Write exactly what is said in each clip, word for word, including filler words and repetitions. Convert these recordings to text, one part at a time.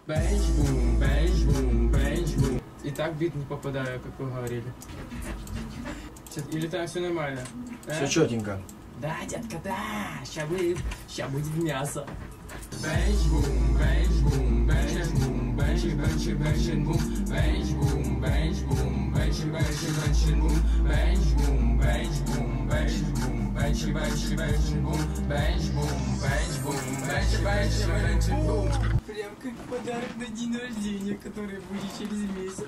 Бэйч-бум, бэйч-бум, бэйч-бум. И так бит не попадаю, как вы говорили. Или там все нормально? Все четенько. Да, детка, да. Ща будет, ща будет мясо. Бэйч-бум, бэйч-бум, бэйч-бум, бэйч-бэйч-бэйч-бум, бэйч-бум, бэйч-бум, бэйч-бэйч-бэйч-бум, бэйч-бум, бэйч-бум, бэйч-бум, бэйч-бэйч-бэйч-бум, бэйч-бум, бэйч-бум, бэйч-бэйч-бэйч-бум. Прям как подарок на день рождения, который будет через месяц.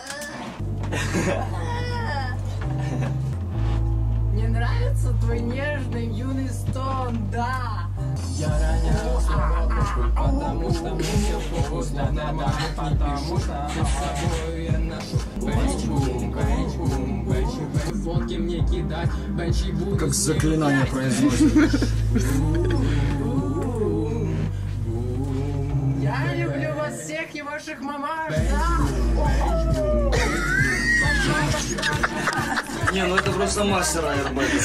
Мне нравится твой нежный юный стон, да. Я роняю свою потому что мне все вкусно, нормально, потому что с собой я ношу. Бэйч-бум, бэйч-бум, бэйч-бум, фотки мне кидать, бэйч буду. Как заклинание произносит. Я люблю вас всех и ваших мамаш, да. Не, ну это просто мастер аэрбэга.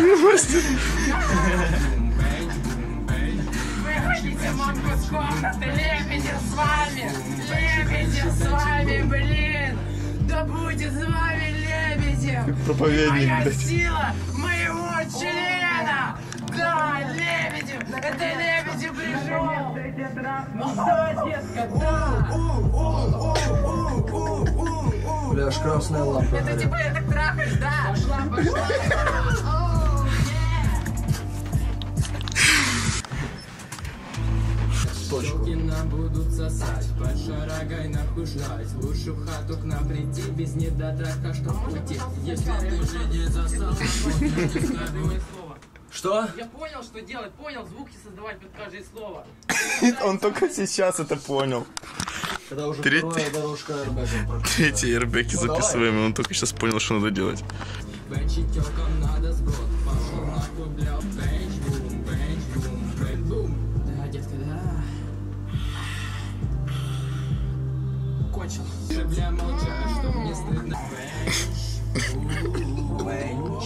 Выходите мамку с комнаты, Лебедев с вами, Лебедев с вами, блин, да будет с вами Лебедев. Проповедник, моя сила моего члена, да, Лебедев, это Лебедев пришел. Да, детка, да. Бля, аж красная лампа. Это типа я так трахаешь, да? Пошла, пошла. Точку. Нам будут сосать, под шарагой нахуй жрать. Лучше в хату к нам прийти, без недотраха, что уйти. Если ты уже не засал, Что? я понял, что делать, понял, звуки создавать под каждое слово. Он только сейчас это понял. Это уже Третий. вторая дорожка аэрбэга. Третий аэрбэги Ну, записываемый, он только сейчас понял, что надо делать. Бэнчи-тёлкам надо сброд, пошел нахуй, бля, бэнч-бум, бэнч-бум, бэнч-бум. Да, детка, да. Кончил. Бля, молча, чтоб не стыдно. Бэнч-бум, бэнч.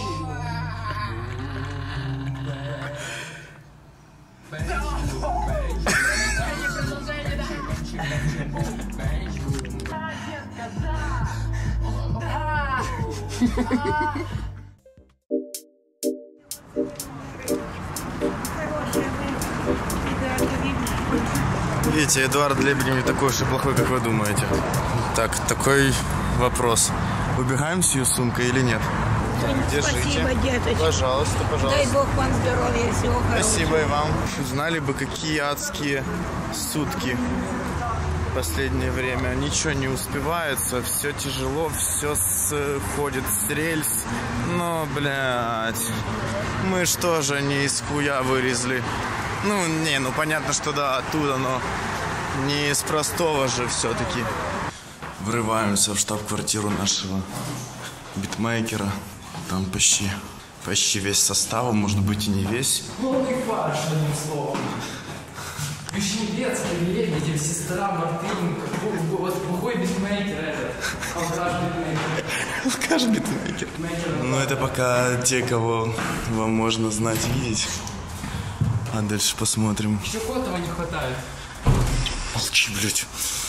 Видите, Эдуард Лебедев не такой уж и плохой, как вы думаете. Так, такой вопрос. Убегаем с ее сумкой или нет? Держите. Спасибо, деточка. Пожалуйста, пожалуйста. Дай Бог вам здоровья, всего хорошего. Спасибо и вам. Знали бы, какие адские сутки в последнее время. Ничего не успевается, все тяжело, все сходит с рельс. Но, блядь, мы ж тоже не из хуя вырезали. Ну, не, ну понятно, что да, оттуда, но не из простого же все-таки. Врываемся в штаб-квартиру нашего битмейкера. Там почти, почти весь состав, может быть и не весь. Полный фарш, одним словом. Вишневецкий, Лебедев, сестра Мартыненко, вот плохой битмейкер этот, алкаш битмейкер. Алкаш битмейкер. Ну это пока те, кого вам можно знать и видеть. А дальше посмотрим. Еще Котова не хватает. Молчи, блядь.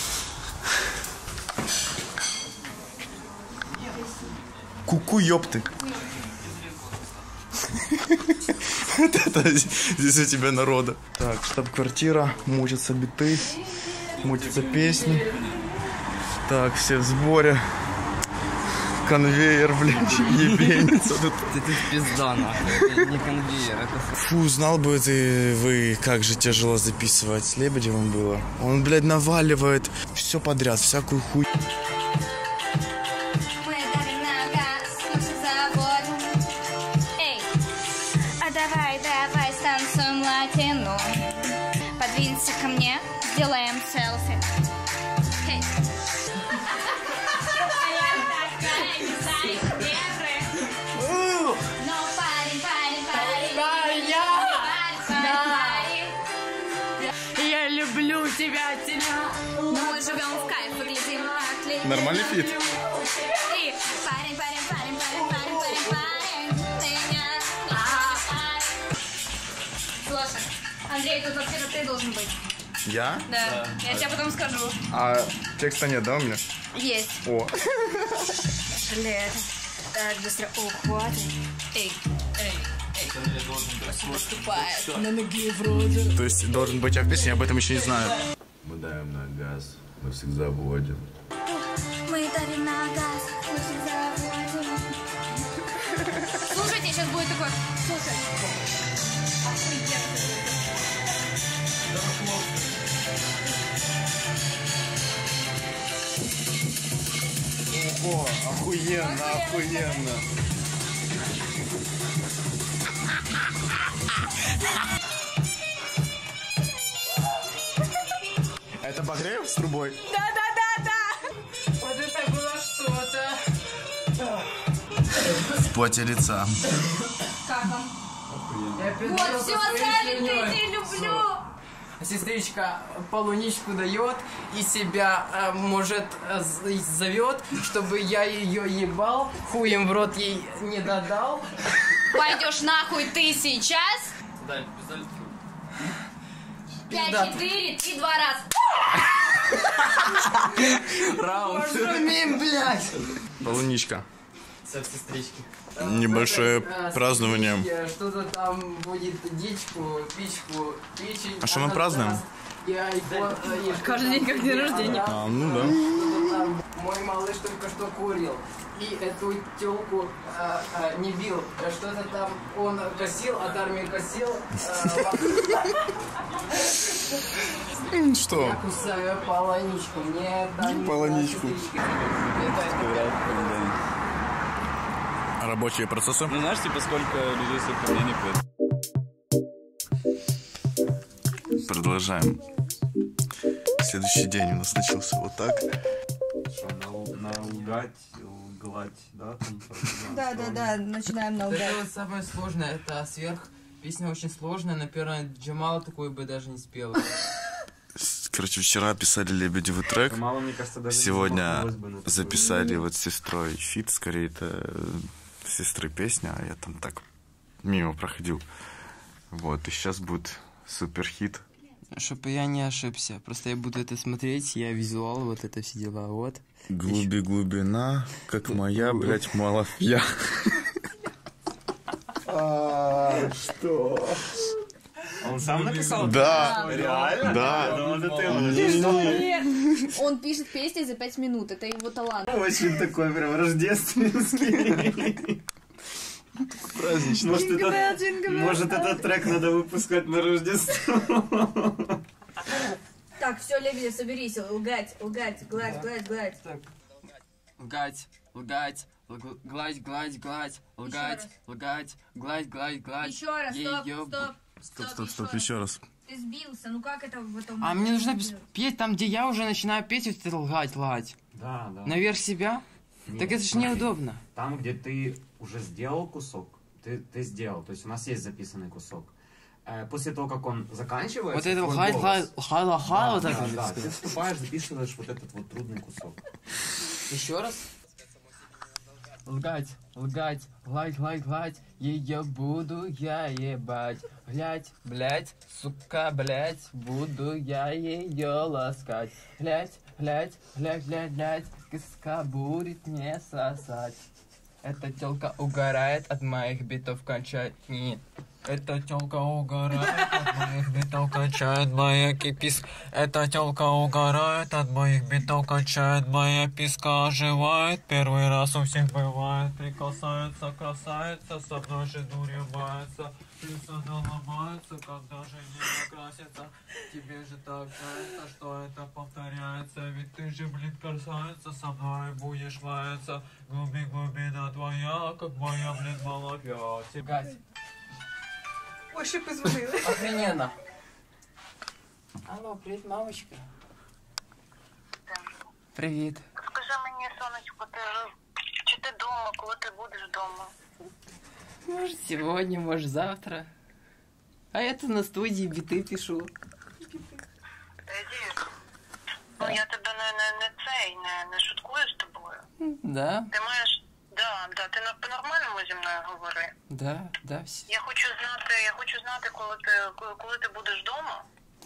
Ку-ку, ёпты. Вот это здесь у тебя народа. Так, штаб-квартира, мутятся биты, мутятся песни. Так, все в сборе. Конвейер, блядь, ебенится тут. Это пизда, нахуй. Это не конвейер, это... Фу, знал бы ты, вы, как же тяжело записывать с Лебедевым было. Он, блядь, наваливает все подряд, всякую хуй. Давай, давай, станцуем латину. Подвинься ко мне, сделаем селфи. Hey. Но парень, парень, парень, парень, парень, парень. Я люблю тебя, тебя. Мы живем в кайф, выглядим как лебедь. Нормальный фит. И парень, парень, парень, парень, парень, парень, парень. Меня. Слушай, Андрей, тут вообще-то ты должен быть. Я? Да. Я тебе потом скажу. А текста нет, да, у меня? Есть. О. Блядь. Так, быстро ухватывай. Эй, эй, эй. Поступает. На ноги вроде. То есть должен быть я в песне, я об этом еще не знаю. Мы даем на газ, мы всегда вводим. Мы давим на газ, мы всегда вводим. Слушайте, сейчас будет такой. Слушай. Ого, охуенно, охуенно. Это Багреев с трубой? Да-да-да-да! Вот это было что-то. В поте лица. Как вам? Я Вот, пиздел все, со своей Салик, фигнёй. я тебя люблю! Сестричка полуничку дает и себя, э, может, э, зовет, чтобы я ее ебал, хуем в рот ей не додал. Пойдешь нахуй ты сейчас? Пять, четыре, три, два раз. Раунд. Шумим, блядь. Полуничка. Сестрички. Небольшое празднование. Что-то там будет дичку, пичку, печень. А что мы празднуем? Каждый день как день рождения. А, ну да. Там мой малыш только что курил. И эту телку э, э, не бил. Что-то там он косил, от армии косил. Э, Что? я кусаю полоничку. Мне это не Полоничку. сестрички. Это- Рабочие процессы. Ну знаешь, типа сколько людей столько мнений пьет. Продолжаем. Следующий день у нас начался вот так. Наугать, гладь, да? Там, Да, да, да, начинаем Это наугад. вот самое сложное, это сверх. Песня очень сложная, наверное, Джамала такой бы даже не спела. Короче, вчера писали Лебедевый трек. Мало, мне кажется, даже Сегодня не бы на такой. записали вот с сестрой фит, скорее это сестры песня, а я там так мимо проходил. Вот, и сейчас будет супер хит. Чтобы я не ошибся, просто я буду это смотреть, я визуал, вот это все дела, вот. Глуби глубина, как моя, блять, малафья. Он сам написал? Да, Реально? да. Ну, это ты можешь. Он пишет песни за пять минут, это его талант. Очень такой прям рождественский. Празднично. Может, это, может, этот трек надо выпускать на Рождество? Так, все, Лебедев, соберись, лгать, лгать, гладь, гладь, гладь. Лгать, лгать, лг- гладь, гладь, гладь, лгать, лгать, гладь, гладь, гладь. Еще раз, стоп, Её- стоп, Стоп, стоп, стоп, еще раз. Ты сбился, ну как это в этом... А мне нужно пес- петь там, где я уже начинаю петь, вот это лгать, лгать. Да, да. Наверх себя? Нет, Так это ж смотри. неудобно. Там, где ты уже сделал кусок, ты, ты сделал. То есть у нас есть записанный кусок. Э, После того, как он заканчивается, Вот это твой лгать, голос- лгать, лгать, лгать, вот Да, так да, вот да. сказать. Ты вступаешь, записываешь вот этот вот трудный кусок. Еще раз. Лгать, лгать, гладь, гладь, гладь, ее буду я ебать. Глядь, блять, сука, блять, буду я ее ласкать. Глядь, глядь, глядь, глядь, глядь, киска будет мне сосать. Эта телка угорает от моих битов, кончает не. Эта телка угорает от моих битов, кончает моя кипис. Эта телка угорает от моих битов, кончает моя писка, оживает. Первый раз у всех бывает, прикасается, касается, со мной же дурью мается. Плюс она ломается, когда же не накрасится. Тебе же так нравится, что это повторяется. Ведь ты же, блин, касается, со мной будешь маяться. Глуби, глубина твоя, как моя, блин, малафья. Гать. Ой, что позвонила. Охрененно. Алло, привет, мамочка. Привіт. Скажи мені, сонечко, ти чи ти вдома, коли ти будеш вдома? Может, сегодня, может, завтра. А я тут на студии биты пишу. Еді, ну я тебе не, не, не цей, не, не шуткую з тобою. Да, Ти маєш, да, да, ти на- по-нормальному зі мною говори. да, да, все. Я хочу знати, я хочу знати, коли ти, коли, коли ти будеш вдома.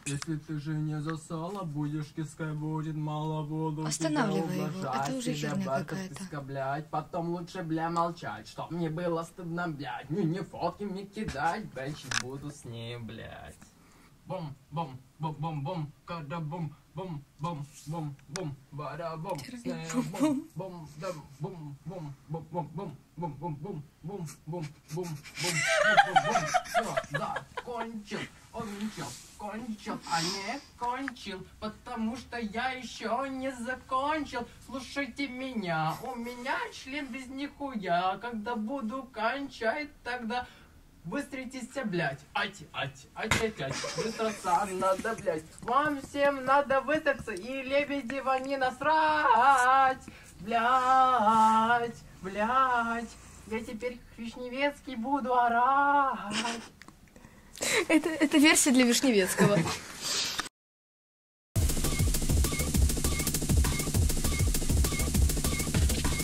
Если ты же не засала, будешь киской, будет мало, буду Останавливай тебя его, уважать, это уже тебя херня бата какая-то. писка, блядь, потом лучше, бля, молчать, чтоб мне было стыдно, блядь, не, не фотки мне кидать, бэчить буду с ней, блядь. Бум, бум, бум, бум, бум, когда бум, бум, бум, бум, бум, бада бум, с ней бум, бум, дам, бум, бум, бум, бум, бум, бум, бум, бум, бум, бум, бум, бум, бум, все, закончил, он ничего, кончил, а не кончил, потому что я еще не закончил. Слушайте меня, у меня член без нихуя, когда буду кончать, тогда быстритесь, блядь, ать, ать, ать, ать, ать, быстро надо, блядь, вам всем надо высохнуться и Лебедева не насрать, блядь, блядь, я теперь Вишневецкий буду орать. Это, это версия для Вишневецкого.